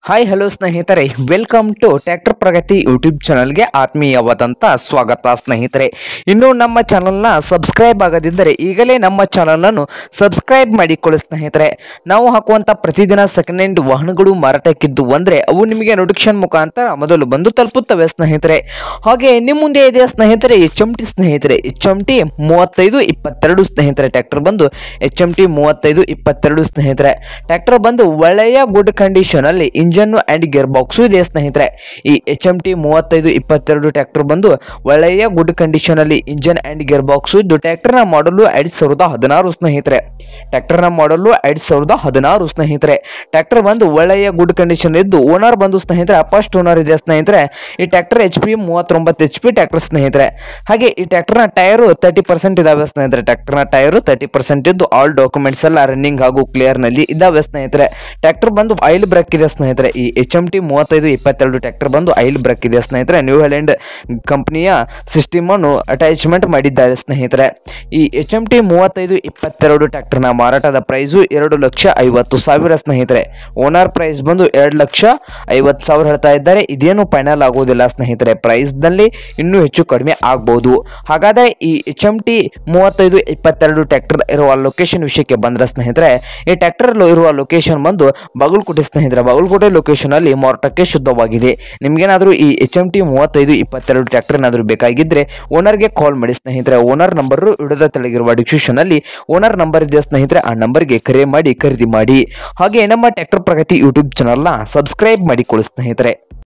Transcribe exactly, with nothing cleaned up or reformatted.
Hi hello ಸ್ನೇಹಿತರೆ, welcome to tractor Pragati YouTube ಚಾನಲ್ಗೆ ಆತ್ಮೀಯವಾದಂಥ ಸ್ವಾಗತ ಸ್ನೇಹಿತರೆ. ಇನ್ನು ನಮ್ಮ ಚಾನಲ್ನ ಸಬ್ಸ್ಕ್ರೈಬ್ ಆಗದಿದ್ದರೆ ಈಗಲೇ ನಮ್ಮ ಚಾನಲನ್ನು ಸಬ್ಸ್ಕ್ರೈಬ್ ಮಾಡಿಕೊಳ್ಳಿ ಸ್ನೇಹಿತರೆ. ನಾವು ಹಾಕುವಂಥ ಪ್ರತಿದಿನ ಸೆಕೆಂಡ್ ಹ್ಯಾಂಡ್ ವಾಹನಗಳು ಮಾರಾಟಕ್ಕಿದ್ದು ಅಂದರೆ ಅವು ನಿಮಗೆ ನೋಟಿಫಿಕೇಶನ್ ಮುಖಾಂತರ ಮೊದಲು ಬಂದು ತಲುಪುತ್ತವೆ ಸ್ನೇಹಿತರೆ. ಹಾಗೆ ನಿಮ್ಮ ಮುಂದೆ ಇದೆ ಸ್ನೇಹಿತರೆ ಎಚ್ ಎಂ ಟಿ ಸ್ನೇಹಿತರೆ ಎಚ್ ಎಂ ಟಿ ಮೂವತ್ತೈದು ಇಪ್ಪತ್ತೆರಡು ಸ್ನೇಹಿತರೆ. ಟ್ರ್ಯಾಕ್ಟರ್ ಬಂದು ಎಚ್ ಎಂ ಟಿ ಮೂವತ್ತೈದು ಇಪ್ಪತ್ತೆರಡು ಸ್ನೇಹಿತರೆ. ಟ್ರ್ಯಾಕ್ಟರ್ ಬಂದು ಒಳ್ಳೆಯ ಗುಡ್ ಕಂಡೀಷನ್ ಅಲ್ಲಿ ಇಂಜನ್ ಅಂಡ್ ಗೇರ್ ಬಾಕ್ಸ್ ಇದೆ ಸ್ನೇಹಿತರೆ. ಈ ಎಚ್ ಎಂ ಟಿ ಮೂವತ್ತೈದು ಇಪ್ಪತ್ತೆರಡು ಟ್ರ್ಯಾಕ್ಟರ್ ಬಂದು ಒಳ್ಳೆಯ ಗುಡ್ ಕಂಡೀಷನ್ ಅಲ್ಲಿ ಇಂಜನ್ ಅಂಡ್ ಗೇರ್ ಬಾಕ್ಸ್ ಇದ್ದು ಟ್ರ್ಯಾಕ್ಟರ್ ನ ಮಾಡಲು ಎರಡ್ ಸಾವಿರದ ಹದಿನಾರು ಸ್ನೇಹಿತರೆ. ಟ್ರ್ಯಾಕ್ಟರ್ ನ ಮಾಡಲು ಎರಡ್ ಸಾವಿರದ ಹದಿನಾರು ಸ್ನೇಹಿತರೆ. ಟ್ರ್ಯಾಕ್ಟರ್ ಬಂದು ಒಳ್ಳೆಯ ಗುಡ್ ಕಂಡೀಷನ್ ಇದ್ದು ಓನರ್ ಬಂದು ಸ್ನೇಹಿತರೆ ಫಸ್ಟ್ ಓನರ್ ಇದೆ ಸ್ನೇಹಿತರೆ. ಈ ಟ್ರ್ಯಾಕ್ಟರ್ ಎಚ್ ಪಿ ಮೂವತ್ತೊಂಬತ್ತು ಎಚ್ ಪಿ ಟ್ರ್ಯಾಕ್ಟರ್ ಸ್ನೇಹಿತರೆ. ಹಾಗೆ ಈ ಟ್ರ್ಯಾಕ್ಟರ್ ನ ಟೈರ್ ತರ್ಟಿ ಪರ್ಸೆಂಟ್ ಇದಾವೆ ಸ್ನೇಹಿತರೆ. ಟ್ರ್ಯಾಕ್ಟರ್ ನ ಟೈರ್ ತರ್ಟಿ ಪರ್ಸೆಂಟ್ ಇದ್ದು ಆಲ್ ಡಾಕ್ಯುಮೆಂಟ್ಸ್ ಎಲ್ಲ ರನ್ನಿಂಗ್ ಹಾಗೂ ಕ್ಲಿಯರ್ ನಲ್ಲಿ ಇದಾವೆ ಸ್ನೇಹಿತರೆ. ಟ್ರ್ಯಾಕ್ಟರ್ ಬಂದು ಆಯಿಲ್ ಬ್ರೇಕ್ ಇದೆ ಸ್ನೇಹಿತರೆ. ಈ ಎಚ್ ಎಂ ಟಿ ಮೂವತ್ತೈದು ಇಪ್ಪತ್ತೆರಡು ಟ್ರ್ಯಾಕ್ಟರ್ ಬಂದು ಆಯಿಲ್ ಬ್ರೇಕ್ ಇದೆ ಸ್ನೇಹಿತರೆ. ನ್ಯೂ ಹ್ಯಾಲೆಂಡ್ ಕಂಪನಿಯ ಸಿಸ್ಟಮ್ ಅನ್ನು ಅಟ್ಯಾಚ್ಮೆಂಟ್ ಮಾಡಿದ್ದಾರೆ ಸ್ನೇಹಿತರೆ. ಈ ಎಚ್ ಎಂ ಟಿ ಮೂವತ್ತೈದು ಇಪ್ಪತ್ತೆರಡು ಟ್ರ್ಯಾಕ್ಟರ್ ನ ಮಾರಾಟದ ಪ್ರೈಸು ಎರಡು ಲಕ್ಷ ಐವತ್ತು ಸಾವಿರ ಸ್ನೇಹಿತರೆ. ಓನರ್ ಪ್ರೈಸ್ ಬಂದು ಎರಡು ಲಕ್ಷ ಐವತ್ತು ಸಾವಿರ ಹೇಳ್ತಾ ಇದ್ದಾರೆ. ಇದೇನು ಫೈನಲ್ ಆಗೋದಿಲ್ಲ ಸ್ನೇಹಿತರೆ. ಪ್ರೈಸ್ ನಲ್ಲಿ ಇನ್ನೂ ಹೆಚ್ಚು ಕಡಿಮೆ ಆಗಬಹುದು. ಹಾಗಾದ್ರೆ ಈ ಎಚ್ ಎಂ ಟಿ ಮೂವತ್ತೈದು ಇಪ್ಪತ್ತೆರಡು ಟ್ರ್ಯಾಕ್ಟರ್ ಇರುವ ಲೊಕೇಶನ್ ವಿಷಯಕ್ಕೆ ಬಂದ್ರೆ ಸ್ನೇಹಿತರೆ, ಈ ಟ್ರ್ಯಾಕ್ಟರ್ ಇರುವ ಲೊಕೇಶನ್ ಬಂದು ಬಾಗಲಕೋಟೆ ಸ್ನೇಹಿತರೆ. ಬಾಗಲಕೋಟೆ ಲೊಕೇಶನ್ ಅಲ್ಲಿ ಮಾರಾಟಕ್ಕೆ ಶುದ್ಧವಾಗಿದೆ. ನಿಮ್ಗೇನಾದ್ರೂ ಈ ಎಚ್ ಎಂ ಟಿ ಮೂವತ್ತೈದು ಇಪ್ಪತ್ತೆರಡು ಟ್ರ್ಯಾಕ್ಟರ್ ಏನಾದರೂ ಬೇಕಾಗಿದ್ರೆ ಓನರ್ಗೆ ಕಾಲ್ ಮಾಡಿ ಸ್ನೇಹಿತರೆ. ಓನರ್ ನಂಬರ್ ವಿಡಿಯೋದ ತೆಳಗಿರುವ ಡಿಸ್ಕ್ರಿಪ್ಷನ್ ಅಲ್ಲಿ ಓನರ್ ನಂಬರ್ ಇದೆ ಸ್ನೇಹಿತರೆ. ಆ ನಂಬರ್ಗೆ ಕರೆ ಮಾಡಿ ಖರೀದಿ ಮಾಡಿ. ಹಾಗೆ ನಮ್ಮ ಟ್ರ್ಯಾಕ್ಟರ್ ಪ್ರಗತಿ ಯೂಟ್ಯೂಬ್ ಚಾನಲ್ನ ಸಬ್ಸ್ಕ್ರೈಬ್ ಮಾಡಿಕೊಳ್ಳಿ ಸ್ನೇಹಿತರೆ.